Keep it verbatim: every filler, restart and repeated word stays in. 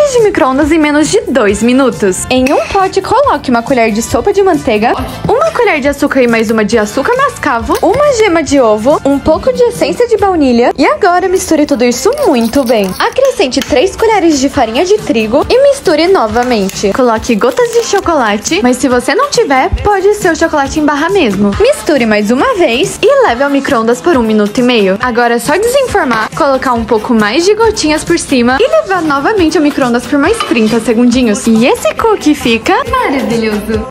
cookies de micro-ondas em menos de dois minutos. Em um pote, coloque uma colher de sopa de manteiga, uma colher de açúcar e mais uma de açúcar mascavo, uma gema de ovo, um pouco de essência de baunilha e agora misture tudo isso muito bem. Acrescente três colheres de farinha de trigo e misture novamente. Coloque gotas de chocolate, mas se você não tiver, pode ser o chocolate em barra mesmo. Misture mais uma vez e leve ao micro-ondas por um minuto e meio. Agora é só desenformar, colocar um pouco mais de gotinhas por cima e levar novamente ao micro-ondas por mais trinta segundinhos. E esse cookie fica maravilhoso!